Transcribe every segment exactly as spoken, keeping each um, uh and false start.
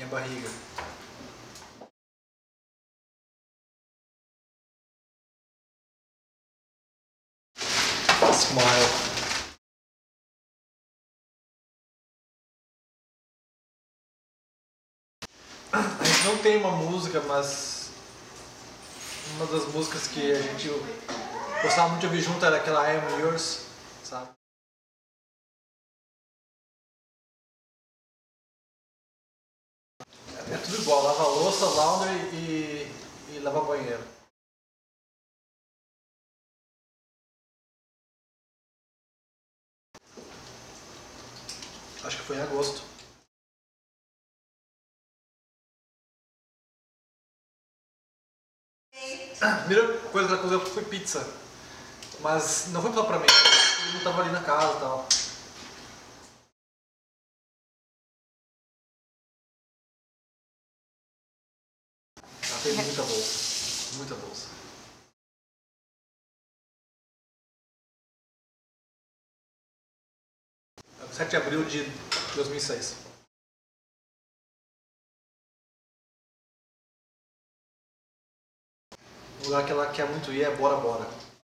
barriga. Smile. A gente não tem uma música, mas uma das músicas que a gente gostava muito de ouvir junto era aquela I Am Yours, sabe? É tudo igual, lava louça, laundry e, e lava banheiro. Acho que foi em agosto. A primeira coisa que ela cozinhou foi pizza, mas não foi só pra mim, todo mundo tava ali na casa e tal. Ela fez muita bolsa, muita bolsa. sete de abril de dois mil e seis. O lugar que ela quer muito ir é Bora Bora.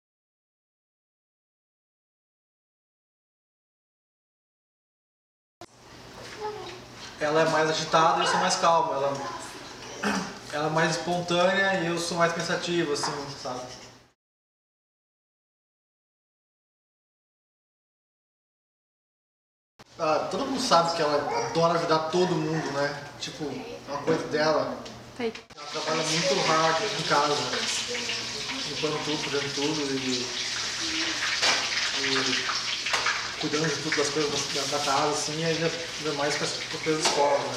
Ela é mais agitada e eu sou mais calmo. Ela, ela é mais espontânea e eu sou mais pensativo, assim, sabe? Ah, todo mundo sabe que ela adora ajudar todo mundo, né? Tipo, é uma coisa dela. Ela trabalha muito hard em casa, limpando tudo, fazendo tudo e, e cuidando de tudo das coisas da, da casa, assim, e ainda, ainda mais com as, com as coisas da escola, né?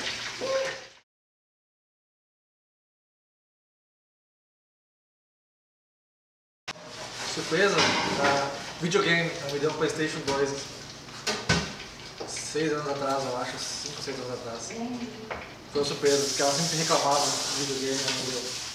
Surpresa? Ah, videogame, ela me deu um PlayStation dois. Seis anos atrás, eu acho, cinco, seis anos atrás. Foi uma surpresa, porque ela sempre reclamava de videogame, não deu.